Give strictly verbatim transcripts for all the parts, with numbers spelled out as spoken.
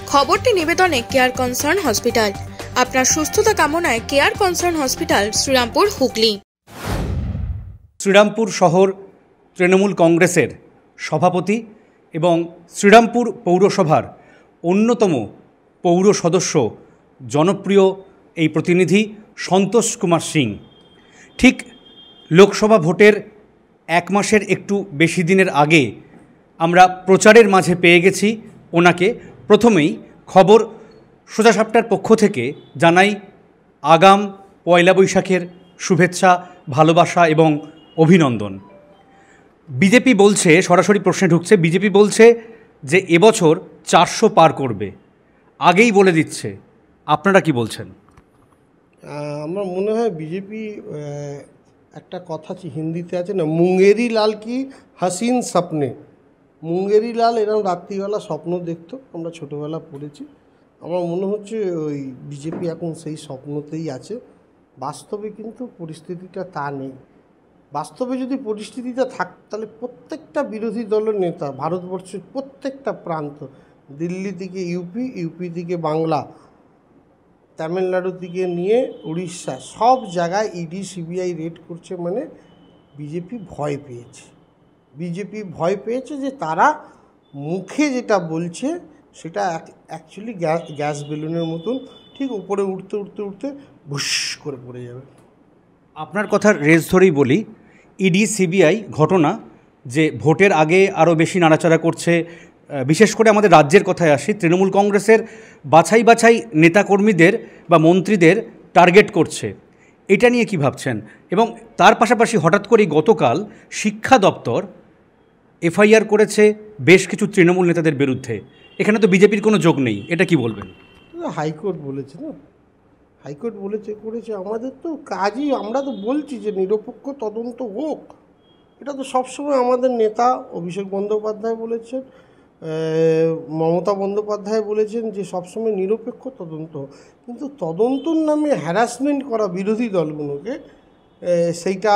খবরটি নিবেদনে care concern hospital. আপনার সুস্থতা কামনায় care concern hospital, Shrirampur, Hooghly. Shrirampur শহর তৃণমূল কংগ্রেসের সভাপতি এবং শ্রীরামপুর পৌরসভার অন্যতম পৌর সদস্য, জনপ্রিয় এই প্রতিনিধি সন্তোষ কুমার সিং ঠিক লোকসভা ভোটের এক মাসের একটু বেশি দিনের আগে আমরা প্রচারের মাঝে পেয়ে গেছি ওনাকে। প্রথমেই খবর সোজা সাপটার পক্ষ থেকে জানাই আগাম পয়লা বৈশাখের শুভেচ্ছা, ভালোবাসা এবং অভিনন্দন। বিজেপি বলছে, সরাসরি প্রশ্নে ঢুকছে, বিজেপি বলছে যে এবছর চারশো পার করবে, আগেই বলে দিচ্ছে। আপনারা কি বলছেন? আমার মনে হয় বিজেপি একটা কথা হিন্দিতে আছে না, মুঙ্গেরি লাল কি হাসিন স্বপ্নে। মুঙ্গেরি লাল এরকম রাত্রিবেলা স্বপ্ন দেখতো, আমরা ছোটোবেলা পড়েছি। আমার মনে হচ্ছে ওই বিজেপি এখন সেই স্বপ্নতেই আছে। বাস্তবে কিন্তু পরিস্থিতিটা তা নেই। বাস্তবে যদি পরিস্থিতিটা থাক তাহলে প্রত্যেকটা বিরোধী দলের নেতা ভারতবর্ষের প্রত্যেকটা প্রান্ত, দিল্লি থেকে ইউপি, ইউপি থেকে বাংলা, তামিলনাড়ু থেকে নিয়ে উড়িষ্যা, সব জায়গায় ইডি সিবিআই রেড করছে। মানে বিজেপি ভয় পেয়েছে। বিজেপি ভয় পেয়েছে যে তারা মুখে যেটা বলছে সেটা অ্যাকচুয়ালি গ্যাস বেলুনের মতন ঠিক উপরে উঠতে উঠতে উঠতে ভুস করে পড়ে যাবে। আপনার কথার রেস ধরেই বলি, ইডি সিবিআই ঘটনা যে ভোটের আগে আরও বেশি নাড়াচাড়া করছে, বিশেষ করে আমাদের রাজ্যের কথায় আসি, তৃণমূল কংগ্রেসের বাছাই বাছাই নেতাকর্মীদের বা মন্ত্রীদের টার্গেট করছে, এটা নিয়ে কি ভাবছেন? এবং তার পাশাপাশি হঠাৎ করেই গতকাল শিক্ষা দপ্তর এফআইআর করেছে বেশ কিছু তৃণমূল নেতাদের বিরুদ্ধে। এখানে তো বিজেপির কোনো যোগ নেই, এটা কি বলবেন? হাইকোর্ট বলেছে না, হাইকোর্ট বলেছে করেছে। আমাদের তো কাজই, আমরা তো বলছি যে নিরপেক্ষ তদন্ত হোক। এটা তো সবসময় আমাদের নেতা অভিষেক বন্দ্যোপাধ্যায় বলেছেন, মমতা বন্দ্যোপাধ্যায় বলেছেন যে সবসময় নিরপেক্ষ তদন্ত। কিন্তু তদন্তর নামে হ্যারাসমেন্ট করা বিরোধী দলগুলোকে, সেইটা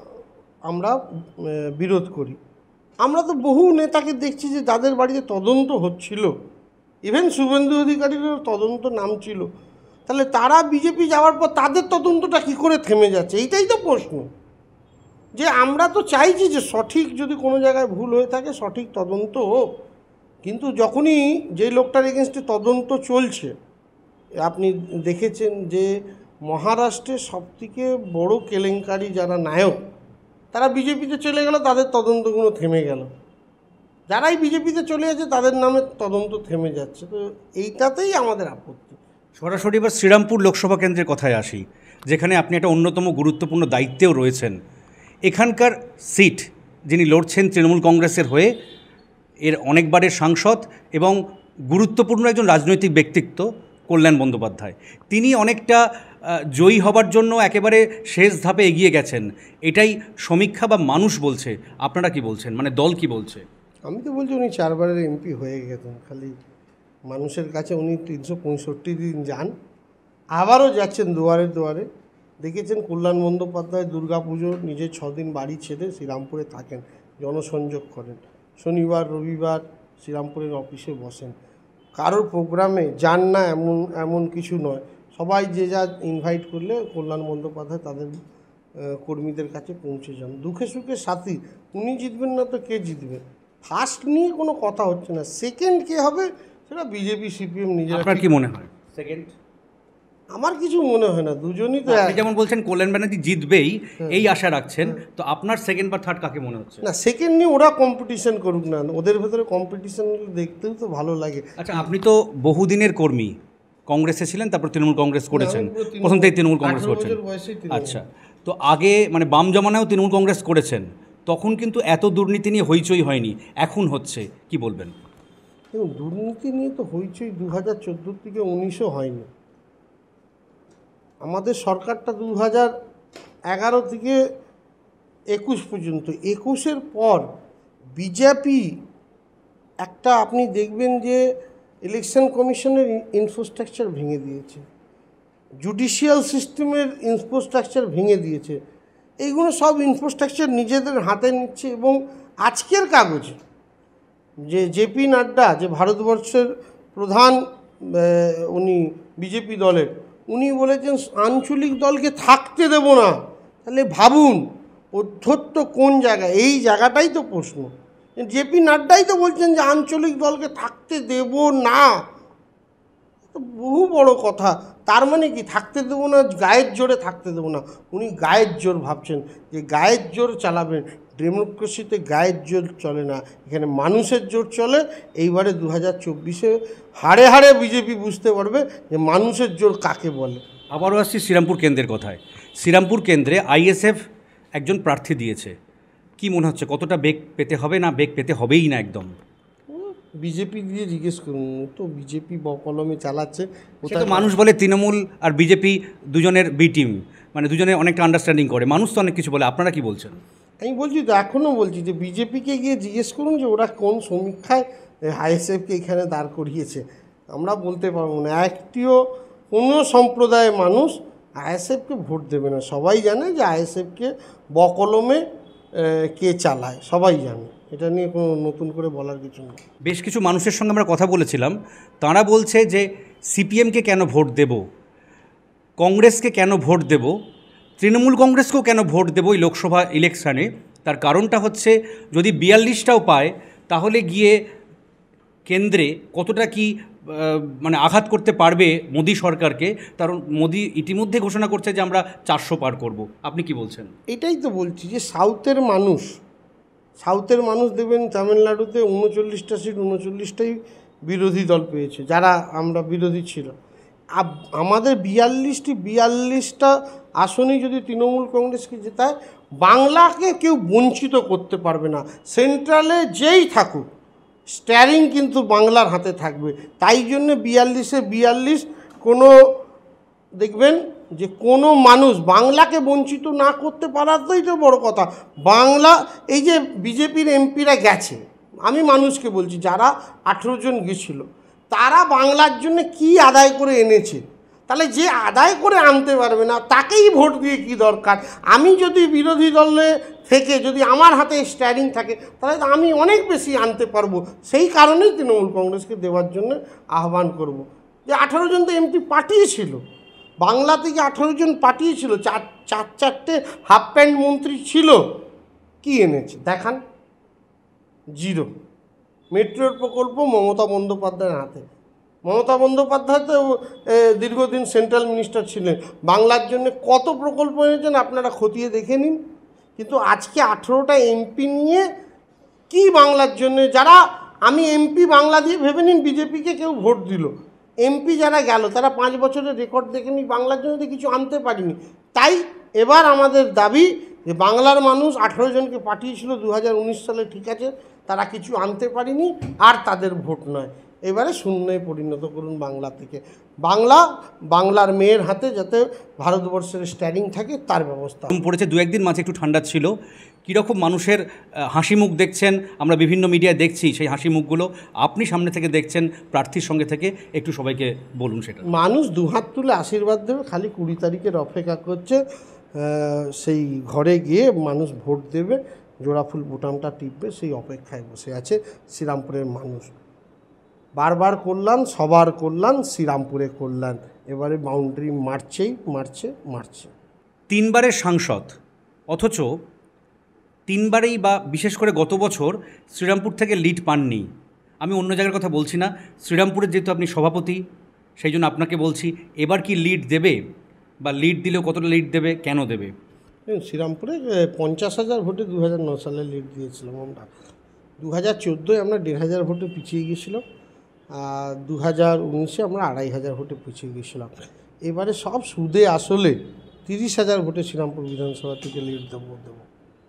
আমরা বিরোধ করি। আমরা তো বহু নেতাকে দেখছি যে যাদের বাড়িতে তদন্ত হচ্ছিল, ইভেন শুভেন্দু অধিকারীরও তদন্ত নাম ছিল, তাহলে তারা বিজেপি যাওয়ার পর তাদের তদন্তটা কী করে থেমে যাচ্ছে? এইটাই তো প্রশ্ন। যে আমরা তো চাইছি যে সঠিক, যদি কোনো জায়গায় ভুল হয়ে থাকে সঠিক তদন্ত হোক। কিন্তু যখনই যে লোকটার এগেনস্টে তদন্ত চলছে, আপনি দেখেছেন যে মহারাষ্ট্রের সবথেকে বড় কেলেঙ্কারি যারা নায়ক, তারা বিজেপিতে চলে গেল, তাদের তদন্তগুলো থেমে গেল। যারাই বিজেপিতে চলে যাচ্ছে তাদের নামে তদন্ত থেমে যাচ্ছে। তো এইটাতেই আমাদের আপত্তি। সরাসরি এবার শ্রীরামপুর লোকসভা কেন্দ্রের কথায় আসি, যেখানে আপনি একটা অন্যতম গুরুত্বপূর্ণ দায়িত্বেও রয়েছেন। এখানকার সিট যিনি লড়ছেন তৃণমূল কংগ্রেসের হয়ে, এর অনেকবারের সাংসদ এবং গুরুত্বপূর্ণ একজন রাজনৈতিক ব্যক্তিত্ব কল্যাণ বন্দ্যোপাধ্যায়, তিনি অনেকটা জয়ী হবার জন্য একেবারে শেষ ধাপে এগিয়ে গেছেন, এটাই সমীক্ষা বা মানুষ বলছে। আপনারা কি বলছেন, মানে দল কি বলছে? আমি তো বলছি উনি চারবারের এমপি হয়ে গেছেন, খালি মানুষের কাছে উনি তিনশো পঁয়ষট্টি দিন যান, আবারও যাচ্ছেন দুয়ারে দুয়ারে। দেখেছেন কল্যাণ বন্দ্যোপাধ্যায় দুর্গা পুজো নিজে ছদিন বাড়ি ছেড়ে শ্রীরামপুরে থাকেন, জনসংযোগ করেন, শনিবার রবিবার শ্রীরামপুরের অফিসে বসেন, কারোর প্রোগ্রামে যান না এমন এমন কিছু নয়। সবাই যে যা ইনভাইট করলে কল্যাণ বন্দ্যোপাধ্যায় তাদের কর্মীদের কাছে পৌঁছে যান। দুঃখে সুখে সাথী। উনি জিতবেন না তো কে জিতবে? ফার্স্ট নিয়ে কোনো কথা হচ্ছে না, সেকেন্ড কে হবে সেটা বিজেপি সিপিএম নিজেরা। আপনার কি মনে হয় সেকেন্ড? আমার কিছু মনে হয় না, দুজনই তো। আপনি যেমন বলছেন কল্যাণ ব্যানার্জি জিতবেই এই আশা রাখছেন, তো আপনার সেকেন্ড বা থার্ড কাকে মনে হচ্ছে? না, সেকেন্ড নিয়ে ওরা কম্পিটিশন করুক না, ওদের ভেতরে কম্পিটিশন দেখতেও তো ভালো লাগে। আচ্ছা, আপনি তো বহুদিনের কর্মী, কংগ্রেসে ছিলেন, তারপর তৃণমূল কংগ্রেস করেছেন, প্রথম থেকে তৃণমূল কংগ্রেস করছেন। আচ্ছা, তো আগে মানে বাম জমানায়ও তৃণমূল কংগ্রেস করেছেন, তখন কিন্তু এত দুর্নীতি নিয়ে হইচই হয়নি, এখন হচ্ছে, কি বলবেন? দেখুন, দুর্নীতি নিয়ে তো হইচই দু হাজার চোদ্দোর থেকে উনিশও হয়নি। আমাদের সরকারটা দু হাজার এগারো থেকে একুশ পর্যন্ত, একুশের পর বিজেপি একটা, আপনি দেখবেন যে ইলেকশন কমিশনের ইনফ্রাস্ট্রাকচার ভেঙে দিয়েছে, জুডিশিয়াল সিস্টেমের ইনফ্রাস্ট্রাকচার ভেঙে দিয়েছে। এইগুলো সব ইনফ্রাস্ট্রাকচার নিজেদের হাতে নিচ্ছে। এবং আজকের কাগজে যে জেপি নাড্ডা, যে ভারতবর্ষের প্রধান উনি বিজেপি দলের, উনি বলেছেন আঞ্চলিক দলকে থাকতে দেব না। তাহলে ভাবুন অধ্যত্ত কোন জায়গায়, এই জায়গাটাই তো প্রশ্ন। জেপি নাড্ডাই তো বলছেন যে আঞ্চলিক দলকে থাকতে দেব না, তো বহু বড় কথা। তার মানে কি থাকতে দেবো না, গায়ের জোরে থাকতে দেবো না। উনি গায়ের জোর ভাবছেন যে গায়ের জোর চালাবেন। ডেমোক্রেসিতে গায়ের জোর চলে না, এখানে মানুষের জোর চলে। এইবারে দু হাজার চব্বিশে হাড়ে হাড়ে বিজেপি বুঝতে পারবে যে মানুষের জোর কাকে বলে। আবারও আসছি শ্রীরামপুর কেন্দ্রের কথায়। শ্রীরামপুর কেন্দ্রে আইএসএফ একজন প্রার্থী দিয়েছে, কি মনে হচ্ছে কতটা বেগ পেতে হবে, না বেগ পেতে হবেই না একদম? বিজেপি দিয়ে জিজ্ঞেস করুন, তো বিজেপি বকলমে চালাচ্ছে। তো মানুষ বলে তৃণমূল আর বিজেপি দুজনের বি টিম, মানে দুজনে অনেকটা আন্ডারস্ট্যান্ডিং করে, মানুষ তো অনেক কিছু বলে। আপনারা কি বলছেন? আমি বলছি তো, এখনও বলছি যে বিজেপিকে গিয়ে জিজ্ঞেস করুন যে ওরা কোন সমীক্ষায় আইএসএফকে এখানে দাঁড় করিয়েছে। আমরা বলতে পারবো না। একটিও কোনো সম্প্রদায়ের মানুষ আইএসএফকে ভোট দেবে না। সবাই জানে যে আইএসএফকে বকলমে কে চালায়, সবাই জানে। এটা নিয়ে কোনো নতুন করে বলার কিছু নেই। বেশ কিছু মানুষের সঙ্গে আমরা কথা বলেছিলাম, তারা বলছে যে সিপিএমকে কেন ভোট দেব, কংগ্রেসকে কেন ভোট দেব, তৃণমূল কংগ্রেসকেও কেন ভোট দেব এই লোকসভা ইলেকশানে। তার কারণটা হচ্ছে যদি বিয়াল্লিশটাও পায় তাহলে গিয়ে কেন্দ্রে কতটা কি মানে আঘাত করতে পারবে মোদী সরকারকে। কারণ মোদী ইতিমধ্যে ঘোষণা করছে যে আমরা চারশো পার করব। আপনি কি বলছেন? এটাই তো বলছি যে সাউথের মানুষ সাউথের মানুষ দেবেন তামিলনাড়ুতে উনচল্লিশটা সিট, উনচল্লিশটাই বিরোধী দল পেয়েছে, যারা আমরা বিরোধী ছিল। আমাদের বিয়াল্লিশটি বিয়াল্লিশটা আসনই যদি তৃণমূল কংগ্রেসকে জেতায়, বাংলাকে কেউ বঞ্চিত করতে পারবে না। সেন্ট্রালে যেই থাকুক স্ট্যারিং কিন্তু বাংলার হাতে থাকবে। তাই জন্য বিয়াল্লিশে বিয়াল্লিশ কোনো দেখবেন যে কোনো মানুষ বাংলাকে বঞ্চিত না করতে পারাতেই তো বড় কথা। বাংলা এই যে বিজেপির এমপিরা গেছে, আমি মানুষকে বলছি যারা আঠেরো জন গেছিল, তারা বাংলার জন্য কি আদায় করে এনেছে। তাহলে যে আদায় করে আনতে পারবে না তাকেই ভোট দিয়ে কি দরকার। আমি যদি বিরোধী দলে থেকে যদি আমার হাতে স্ট্যান্ডিং থাকে তাহলে আমি অনেক বেশি আনতে পারবো। সেই কারণেই তৃণমূল কংগ্রেসকে দেওয়ার জন্য আহ্বান করব। যে আঠেরো জন তো এমপি পাঠিয়েছিল, বাংলা থেকে আঠেরো জন পাঠিয়েছিল, চার চার চারটে হাফ প্যান্ট মন্ত্রী ছিল, কি এনেছে দেখান? জিরো। মেট্রোর প্রকল্প মমতা বন্দ্যোপাধ্যায়ের হাতে। মমতা বন্দ্যোপাধ্যায় তো দীর্ঘদিন সেন্ট্রাল মিনিস্টার ছিলেন, বাংলার জন্য কত প্রকল্প এনেছেন আপনারা খতিয়ে দেখে নিন। কিন্তু আজকে আঠেরোটা এমপি নিয়ে কি বাংলার জন্য, যারা আমি এমপি বাংলা দিয়ে ভেবে নিন বিজেপিকে কেউ ভোট দিল, এমপি যারা গেল তারা পাঁচ বছরের রেকর্ড দেখে নি, বাংলার জন্য তো কিছু আনতে পারিনি। তাই এবার আমাদের দাবি যে বাংলার মানুষ আঠেরো জনকে পাঠিয়েছিল দু হাজার উনিশ সালে, ঠিক আছে, তারা কিছু আনতে পারিনি, আর তাদের ভোট নয়, এবারে শূন্যে পরিণত করুন বাংলা থেকে। বাংলা বাংলার মেয়ের হাতে যাতে ভারতবর্ষের স্ট্যান্ডিং থাকে তার ব্যবস্থা পড়েছে। দু একদিন মাঝে একটু ঠান্ডা ছিল, কীরকম মানুষের হাসি মুখ দেখছেন আমরা বিভিন্ন মিডিয়ায় দেখছি, সেই হাসি মুখগুলো আপনি সামনে থেকে দেখছেন প্রার্থীর সঙ্গে থেকে, একটু সবাইকে বলুন সেটা। মানুষ দুহাত তুলে আশীর্বাদ দেবে, খালি কুড়ি তারিখের অপেক্ষা করছে, সেই ঘরে গিয়ে মানুষ ভোট দেবে, জোড়াফুল বোতামটা টিপবে, সেই অপেক্ষায় বসে আছে শ্রীরামপুরের মানুষ। বারবার কল্যাণ, সবার কল্যাণ, শ্রীরামপুরে কল্যাণ, এবারে বাউন্ডারি মারছেই মারছে মারছে। তিনবারের সাংসদ, অথচ তিনবারেই বা বিশেষ করে গত বছর শ্রীরামপুর থেকে লিড পাননি। আমি অন্য জায়গার কথা বলছি না, শ্রীরামপুরের যেহেতু আপনি সভাপতি সেই জন্য আপনাকে বলছি, এবার কি লিড দেবে, বা লিড দিলেও কতটা লিড দেবে, কেন দেবে? শ্রীরামপুরে পঞ্চাশ হাজার ভোটে দু হাজার ন সালে লিড দিয়েছিলাম আমরা। দু হাজার চোদ্দোয় আমরা দেড় হাজার ভোটে পিছিয়ে গিয়েছিলাম, আর দু হাজার উনিশে আমরা আড়াই হাজার ভোটে পিছিয়ে গিয়েছিলাম। এবারে সব সুদে আসলে তিরিশ হাজার ভোটে শ্রীরামপুর বিধানসভা থেকে লিড দেবো দেবো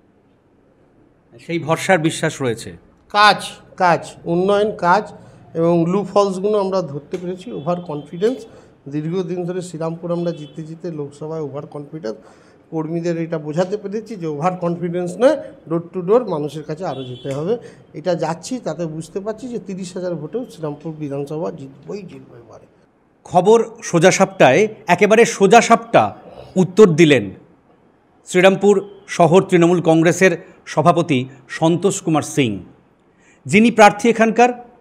সেই ভরসার বিশ্বাস রয়েছে। কাজ কাজ উন্নয়ন কাজ এবং লু ফলসগুলো আমরা ধরতে পেরেছি। ওভার কনফিডেন্স, দীর্ঘদিন ধরে শ্রীরামপুর আমরা জিতে জিতে লোকসভায় ওভার কনফিডেন্স, কর্মীদের এটা বোঝাতে পেরেছি যে ওভার কনফিডেন্স নয়, ডোর টু ডোর মানুষের কাছে আরও যেতে হবে। এটা যাচ্ছি, তাতে বুঝতে পারছি যে তিরিশ হাজার ভোটেও শ্রীরামপুর বিধানসভা জিতবই জিতবো এবারে। খবর সোজা সাপটায় একেবারে সোজা সাপটা উত্তর দিলেন শ্রীরামপুর শহর তৃণমূল কংগ্রেসের সভাপতি সন্তোষ কুমার সিং, যিনি প্রার্থী এখানকার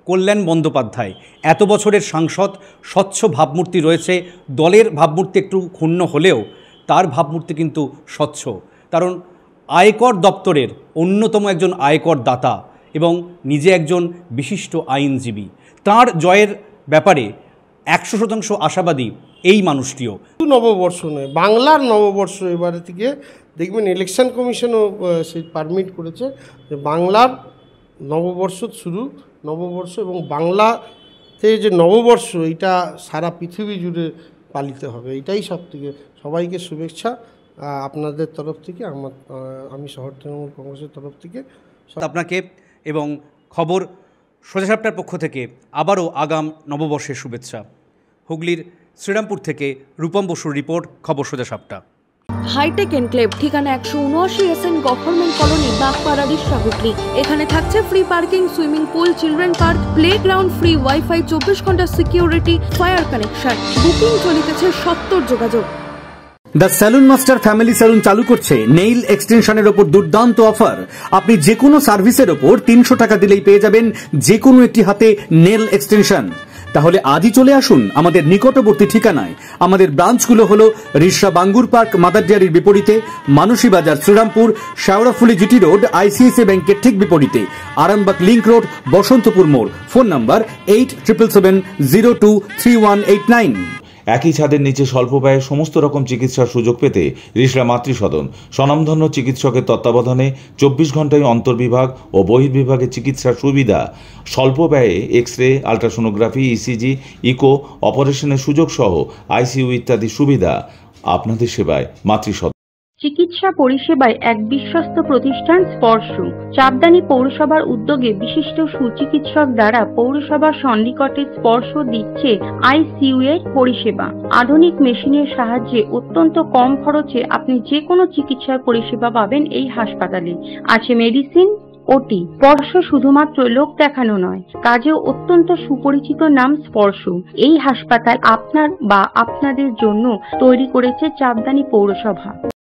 কল্যাণ বন্দ্যোপাধ্যায় এত বছরের সাংসদ, স্বচ্ছ ভাবমূর্তি রয়েছে, দলের ভাবমূর্তি একটু ক্ষুণ্ণ হলেও তার ভাবমূর্তি কিন্তু স্বচ্ছ, কারণ আয়কর দপ্তরের অন্যতম একজন আয়কর দাতা এবং নিজে একজন বিশিষ্ট আইনজীবী। তার জয়ের ব্যাপারে একশো শতাংশ আশাবাদী এই মানুষটিও। নববর্ষ নয়, বাংলার নববর্ষ। এবারে থেকে দেখবেন ইলেকশন কমিশনও সে পারমিট করেছে যে বাংলার নববর্ষ শুরু, নববর্ষ এবং বাংলাতে যে নববর্ষ এটা সারা পৃথিবী জুড়ে পালিত হবে। এটাই সব থেকে সবাইকে শুভেচ্ছা আপনাদের তরফ থেকে, আমার আমি শহর তৃণমূল কংগ্রেসের তরফ থেকে আপনাকে এবং খবর সোজাসাপটার পক্ষ থেকে আবারও আগাম নববর্ষের শুভেচ্ছা। হুগলির শ্রীরামপুর থেকে রূপম বসুর রিপোর্ট, খবর সোজাসাপটা। হাইটেক এনক্লেভ, ঠিকানা একশো উনআশি S N government colony, Bagpara, Hooghly. এখানে থাকছে free parking, swimming pool, children park, play ground, free wifi, চব্বিশ ঘন্টা সিকিউরিটি, ফায়ার কানেকশন। বুকিং চলিতেছে সত্তর যোগাযোগ। The salon master family salon চালু করছে নেইল এক্সটেনশনের ওপর দুর্দান্ত অফার। আপনি যে কোনো সার্ভিসের ওপর তিনশো টাকা দিলেই পেয়ে যাবেন যে কোনো একটি হাতে নেল এক্সটেনশন। তাহলে আজই চলে আসুন আমাদের নিকটবর্তী ঠিকানায়। আমাদের ব্রাঞ্চগুলো হলো রিসরা বাঙ্গুর পার্ক মাদার ডেয়ারির বিপরীতে, Manasi Bazar Shrirampur, Sheoraphuli GT road ICICI ব্যাংকের ঠিক বিপরীতে, আরামবাগ লিংক রোড, বসন্তপুর মোড়। Phone number eight triple seven zero two three one eight nine. একই ছাদের নিচে স্বল্প ব্যয়ে সমস্ত রকম চিকিৎসার সুযোগ পেতে রিসরা মাতৃসদন স্বনামধন্য চিকিৎসকের তত্ত্বাবধানে চব্বিশ ঘন্টায় অন্তর্বিভাগ ও বহির্বিভাগে চিকিৎসার সুবিধা, স্বল্প ব্যয়ে X ray, ultrasonography, ECG, eco অপারেশনের সুযোগ সহ আইসিইউ ইত্যাদি সুবিধা। আপনাদের সেবায় মাতৃসদন। চিকিৎসা পরিষেবায় এক বিশ্বস্ত প্রতিষ্ঠান স্পর্শ। চাপদানি পৌরসভার উদ্যোগে বিশিষ্ট সুচিকিৎসক দ্বারা পৌরসভার সন্নিকটে স্পর্শ দিচ্ছে আইসিইউ এর পরিষেবা। আধুনিক মেশিনের সাহায্যে অত্যন্ত কম খরচে আপনি যে কোনো চিকিৎসার পরিষেবা পাবেন এই হাসপাতালে। আছে মেডিসিন, ওটি। স্পর্শ শুধুমাত্র লোক দেখানো নয়, কাজেও অত্যন্ত সুপরিচিত নাম স্পর্শ। এই হাসপাতাল আপনার বা আপনাদের জন্য তৈরি করেছে চাপদানি পৌরসভা।